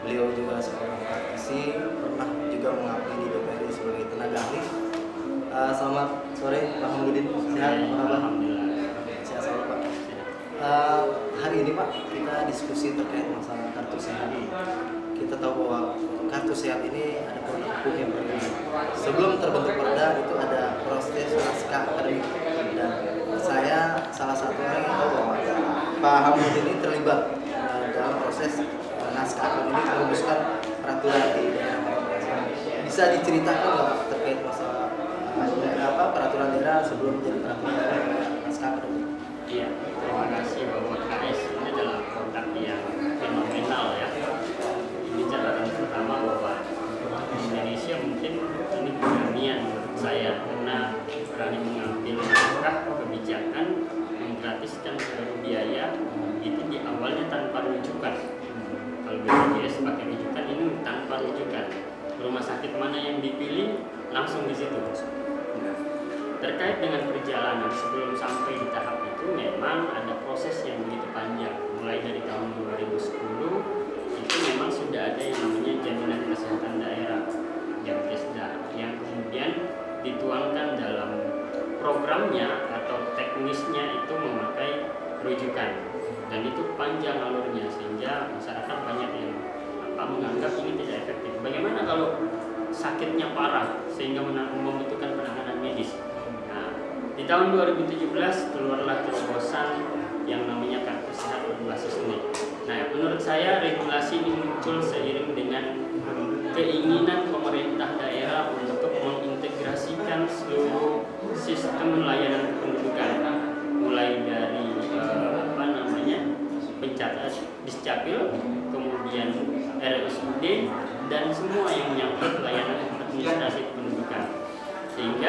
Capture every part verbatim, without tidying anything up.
Beliau juga seorang praktisi, pernah juga mengabdi di D P R D sebagai tenaga ahli. Uh, selamat sore Pak Hamudin, sehat apa kabar? Alhamdulillah. Sehat selalu Pak. Uh, hari ini Pak kita diskusi terkait masalah kartu sehat. Kita tahu bahwa kartu sehat ini ada produk hukum yang berbeda. Sebelum terbentuk perda itu ada proses naskah akademik, dan saya salah satu orang yang tahu bahwa Pak Hamudin ini terlibat uh, dalam proses uh, naskah akademik merumuskan peraturan di daerah. Bisa diceritakan nggak Pak terkait masalah uh, apa peraturan daerah sebelum menjadi peraturan daerah naskah akademik? Iya, terima kasih bahwa K S ini adalah produk yang fenomenal ya. Ini catatan pertama bahwa di Indonesia mungkin ini keberanian menurut saya karena berani mengambil langkah kebijakan menggratiskan seluruh biaya itu di awalnya tanpa rujukan. Kalau B P J S pakai rujukan, ini tanpa rujukan. Rumah sakit mana yang dipilih langsung di situ. Nah, terkait dengan perjalanan sebelum sampai di tahap itu memang ada proses yang begitu panjang. Mulai dari tahun dua ribu sepuluh itu memang sudah ada yang namanya jaminan kesehatan daerah Jamkesda yang kemudian dituangkan dalam programnya atau teknisnya itu memakai rujukan, dan itu panjang alurnya sehingga masyarakat banyak yang apa menganggap ini tidak efektif. Bagaimana kalau sakitnya parah sehingga membutuhkan penanganan medis? Di tahun dua ribu tujuh belas keluarlah terobosan yang namanya kartu sehat berbasis N I K. Nah, menurut saya regulasi ini muncul seiring dengan keinginan pemerintah daerah untuk mengintegrasikan seluruh sistem layanan kependudukan, mulai dari eh, apa namanya pencatat Discapil, kemudian R S U D, dan semua yang menyangkut layanan administrasi kependudukan, sehingga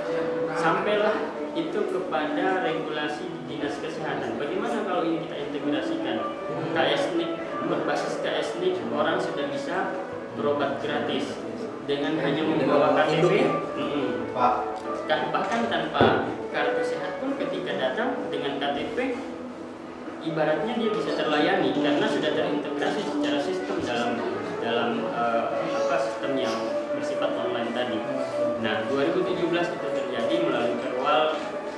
sampailah itu kepada regulasi di Dinas Kesehatan. Bagaimana kalau ini kita integrasikan K S N I K, berbasis K S N I K orang sudah bisa berobat gratis dengan hanya membawa K T P, mm-hmm. bahkan tanpa kartu sehat pun ketika datang dengan K T P ibaratnya dia bisa terlayani karena sudah terintegrasi secara sistem dalam dalam uh, apa sistem yang bersifat online tadi. Nah, dua ribu tujuh belas itu terjadi melalui Perwal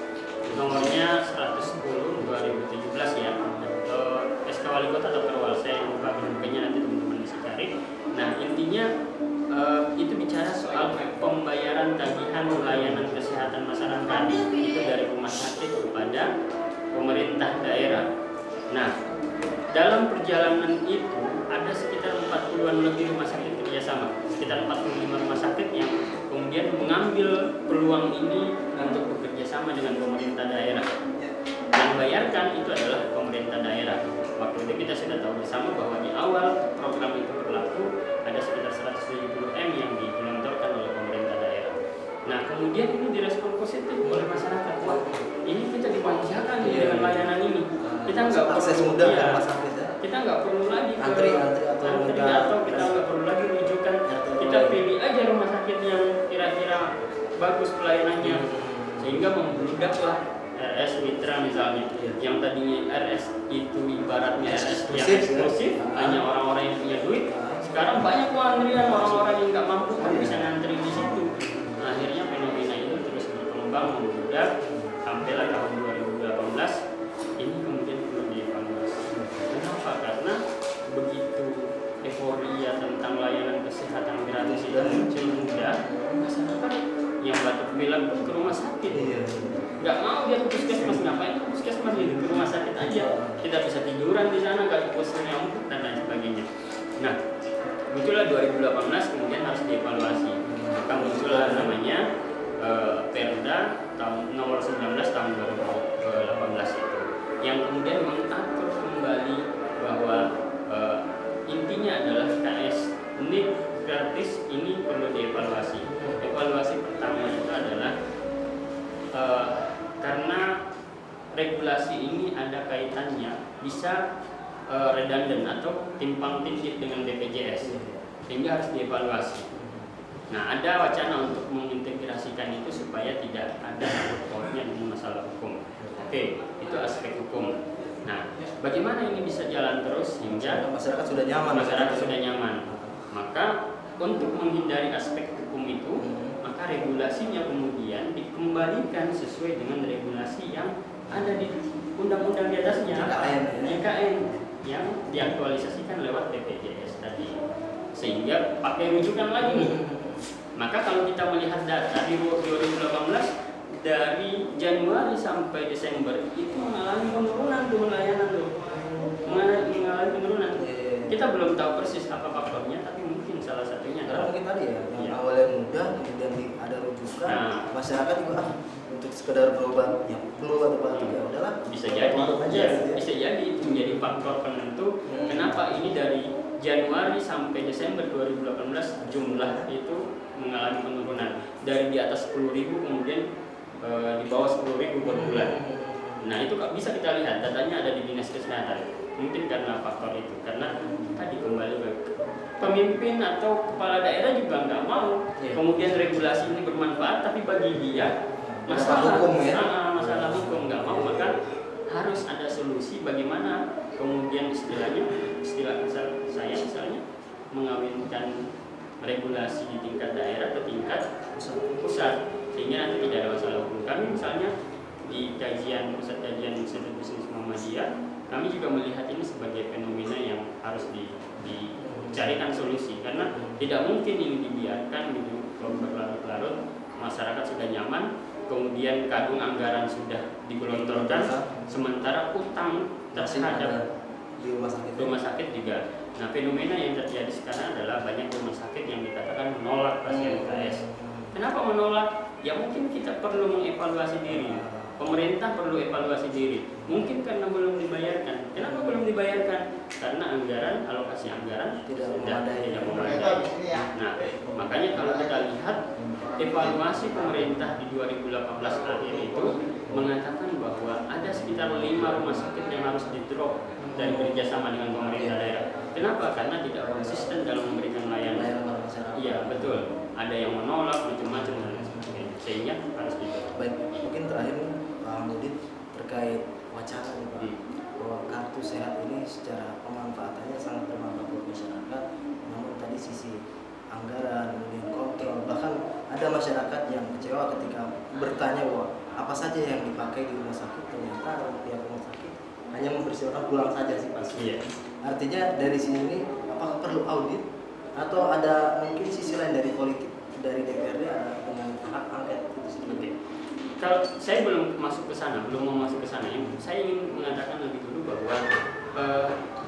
nomornya seratus sepuluh dua ribu tujuh belas ya, atau S K Wali Kota atau Perwal, saya lupa bentuknya, nanti teman-teman bisa cari. Nah, intinya uh, itu bicara soal pembayaran tagihan layanan kesehatan masyarakat itu dari rumah sakit kepada pemerintah daerah. Nah, dalam perjalanan itu ada sekitar empat puluhan lebih rumah sakit kerjasama, sekitar empat puluh lima rumah sakit yang kemudian mengambil peluang ini untuk bekerja sama dengan pemerintah daerah. Yang membayarkan itu adalah pemerintah daerah. Waktu itu kita sudah tahu bersama bahwa di awal program itu berlaku ada sekitar seratus tujuh puluh M yang digelontorkan oleh pemerintah daerah. Nah, kemudian ini direspon positif oleh masyarakat. Wah, ini kita dimanjakan nih dengan layanan ini. Kita nggak akses perlu mudah ya, ke rumah sakit ya. Kita nggak perlu lagi ke antri antri atau antri atau kita nggak perlu lagi rujukan. Kita pilih aja rumah sakit yang kira-kira bagus pelayanannya, sehingga membludaklah R S Mitra misalnya, yang tadinya R S itu ibaratnya R S yang eksklusif, hanya orang-orang yang punya duit. Sekarang banyak kok antrian orang-orang yang nggak mampu pun bisa ngantri di situ. Nah, akhirnya fenomena ini terus berkembang membludak sampailah tahun dua ribu delapan belas ini kemudian perlu dievaluasi. Kenapa? Karena begitu euforia tentang layanan kesehatan gratis itu muncul mudah, masyarakat yang batuk pilek ke rumah sakit. Nggak mau dia ke puskesmas, ngapain ke puskesmas, gitu ke rumah sakit aja. Kita bisa tiduran di sana, nggak pusing nyamuk dan lain sebagainya. Nah, muncullah dua ribu delapan belas kemudian harus dievaluasi. Maka muncullah namanya uh, Perda tahun nomor sembilan belas tahun dua ribu delapan belas itu, yang kemudian mengatur kembali bahwa uh, intinya adalah K S N I K gratis ini perlu dievaluasi. Evaluasi pertama itu adalah uh, karena regulasi ini ada kaitannya bisa uh, redundant atau timpang tindih dengan B P J S, sehingga harus dievaluasi. Nah, ada wacana untuk mengintegrasikan itu supaya tidak ada sangkut pautnya dengan masalah hukum. Oke, itu aspek hukum. Nah, bagaimana ini bisa jalan terus hingga masyarakat sudah nyaman? Masyarakat sudah nyaman. Maka untuk menghindari aspek hukum itu, hmm. maka regulasinya kemudian dikembalikan sesuai dengan regulasi yang ada di undang-undang di atasnya, J K N yang diaktualisasikan lewat B P J S tadi, sehingga pakai rujukan lagi nih. Maka kalau kita melihat data di dua ribu delapan belas dari Januari sampai Desember itu mengalami penurunan tuh layanan tuh, mengalami penurunan. Kita belum tahu persis apa faktornya, tapi mungkin salah satunya adalah mungkin tadi ya, yang ya. awalnya mudah, kemudian di, ada rujukan, nah, masyarakat juga ah, untuk sekedar berobat, yang perlu obat juga udahlah. Bisa jadi, aja, ya, ya. bisa jadi itu menjadi faktor penentu hmm. kenapa ini dari Januari sampai Desember dua ribu delapan belas jumlah itu mengalami penurunan dari di atas sepuluh ribu kemudian e, di bawah sepuluh ribu per bulan. Nah itu bisa kita lihat datanya ada di Dinas Kesehatan. Mungkin karena faktor itu, karena tadi kembali ke pemimpin atau kepala daerah juga nggak mau yeah. kemudian regulasi ini bermanfaat, tapi bagi dia masalah hukum ya, ah, masalah hukum nggak mau, maka harus ada solusi bagaimana kemudian istilahnya istilah saya misalnya mengawinkan regulasi di tingkat daerah ke tingkat pusat sehingga nanti tidak ada masalah hukum. Kami misalnya di kajian pusat kajian Institut Bisnis Muhammadiyah, kami juga melihat ini sebagai fenomena yang harus di, dicarikan solusi, karena tidak mungkin ini dibiarkan gitu berlarut-larut. Masyarakat sudah nyaman, kemudian kadung anggaran sudah digelontorkan, sementara utang terhadap di rumah sakit. rumah sakit juga. Nah, fenomena yang terjadi sekarang adalah banyak rumah sakit yang dikatakan menolak pasien K S. Kenapa menolak? Ya mungkin kita perlu mengevaluasi diri. Pemerintah perlu evaluasi diri. Mungkin karena belum dibayarkan. Kenapa belum dibayarkan? Karena anggaran, alokasi anggaran tidak memadai. Tidak memadai. Nah, makanya kalau kita lihat evaluasi pemerintah di dua ribu delapan belas akhir itu mengatakan bahwa ada sekitar lima rumah sakit yang harus di-drop dari kerjasama dengan pemerintah daerah. Kenapa? Karena tidak konsisten dalam memberikan layanan. Iya, betul. Ada yang menolak macam-macam dan sebagainya. Sehingga harus di-drop. Baik, mungkin terakhir Pak Mudin terkait wacana nih Pak, hmm. bahwa kartu sehat ini secara pemanfaatannya sangat bermanfaat buat masyarakat, namun tadi sisi anggaran, kemudian kontrol, bahkan ada masyarakat yang kecewa ketika bertanya bahwa apa saja yang dipakai di rumah sakit, ternyata pihak rumah sakit hanya mempersilahkan pulang saja sih Pak. Iya. Artinya dari sini ini apakah perlu audit atau ada mungkin sisi lain dari politik dari D P R D ada dengan hak angket itu sendiri? Kalau saya belum masuk ke sana, belum mau masuk ke sana, saya ingin mengatakan lebih dulu bahwa eh,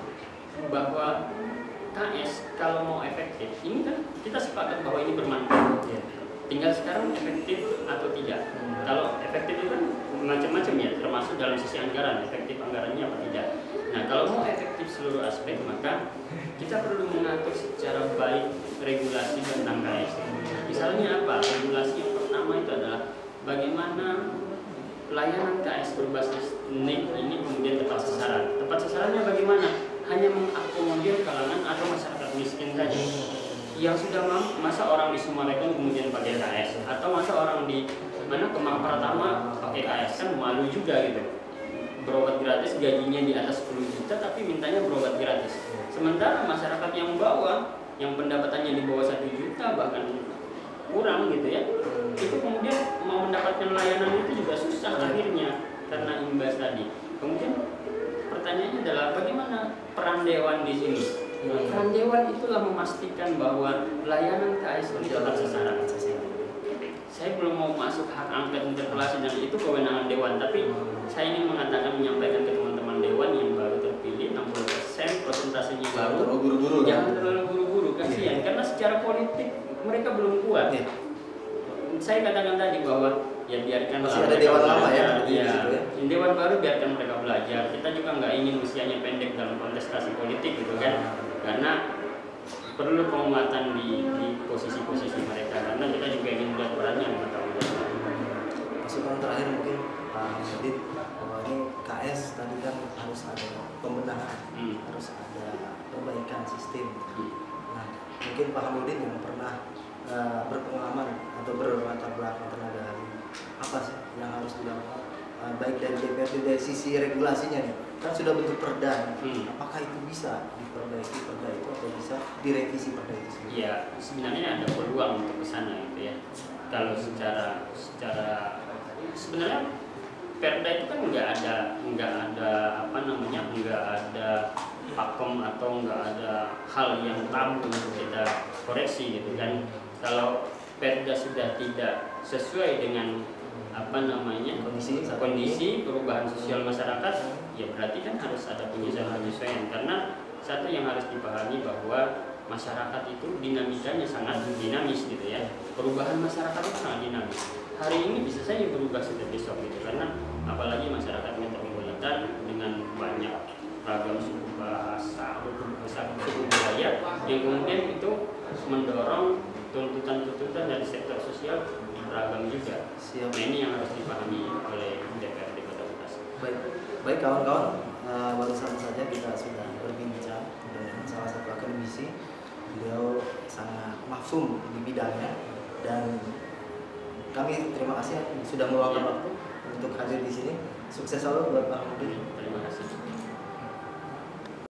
bahwa K S kalau mau efektif, ini kan kita sepakat bahwa ini bermanfaat. Ya. Tinggal sekarang efektif atau tidak. Hmm. Kalau efektif itu kan macam-macam ya, termasuk dalam sisi anggaran, efektif anggarannya apa tidak. Nah, kalau mau efektif seluruh aspek, maka kita perlu mengatur secara baik regulasi tentang K S. Misalnya apa? Regulasi yang pertama itu adalah bagaimana layanan K S berbasis N I K ini kemudian tepat sasaran. Tepat sasarannya bagaimana? Hanya mengakomodir kalangan atau masyarakat miskin saja. Yang sudah mampu, masa orang di Sumarekon kemudian pakai K S, atau masa orang di mana Kemang Pratama pakai K S, kan malu juga gitu. Berobat gratis, gajinya di atas sepuluh juta tapi mintanya berobat gratis. Sementara masyarakat yang bawah, yang pendapatannya di bawah satu juta bahkan kurang gitu ya, itu kemudian mau mendapatkan layanan itu juga susah akhirnya karena imbas tadi. Kemudian pertanyaannya adalah bagaimana peran dewan di sini? Peran dewan itulah memastikan bahwa layanan K S ini tepat sasaran. Saya belum mau masuk hak angket interpelasi dan itu kewenangan dewan, tapi saya ingin mengatakan menyampaikan ke teman-teman dewan yang baru terpilih enam puluh persen persentasenya baru. Terlalu buru-buru. Jangan terlalu buru-buru, kasihan karena secara politik mereka belum kuat. Ya. Saya katakan tadi bahwa ya biarkan masih ada dewan lama ya, ya, ya. Dewan baru biarkan mereka belajar. Kita juga nggak ingin usianya pendek dalam kontestasi politik gitu kan, karena perlu penguatan di, di posisi-posisi mereka, karena kita juga ingin melihat perannya lima tahun. Masukan terakhir mungkin Pak Mudin bahwa ini K S tadi kan harus ada pembenahan, hmm. harus ada perbaikan sistem. Hmm. Nah, mungkin Pak Mudin yang pernah uh, berpengalaman atau berlatar belakang tenaga ahli, apa sih yang harus dilakukan uh, baik dari D P R D dari sisi regulasinya nih kan sudah bentuk perda. Hmm. Apakah itu bisa diperbaiki perda itu atau bisa direvisi perda itu sendiri? Iya, sebenarnya ada peluang untuk ke sana gitu ya. Kalau secara secara sebenarnya perda itu kan nggak ada nggak ada apa namanya nggak ada pakem atau nggak ada hal yang tabu untuk kita koreksi gitu kan. Kalau perda sudah tidak sesuai dengan apa namanya Kondisi saat kondisi perubahan sosial masyarakat, ya berarti kan harus ada penyesuaian-penyesuaian. Karena satu yang harus dipahami bahwa masyarakat itu dinamikanya sangat dinamis gitu ya. Perubahan masyarakat itu sangat dinamis. Hari ini bisa saja berubah sudah besok gitu, karena apalagi masyarakat metropolitan dengan banyak ragam suku bahasa, suku budaya yang kemudian itu mendorong tuntutan-tuntutan dari sektor sosial beragam juga. Siap. Nah ini yang harus dipahami oleh D P R D Kota Bekasi. Baik, baik kawan-kawan, uh, barusan saja kita sudah berbincang dengan salah satu akademisi. Beliau sangat mafhum di bidangnya dan kami terima kasih sudah meluangkan Ya. waktu untuk hadir di sini. Sukses selalu buat Pak Mudi. Terima kasih.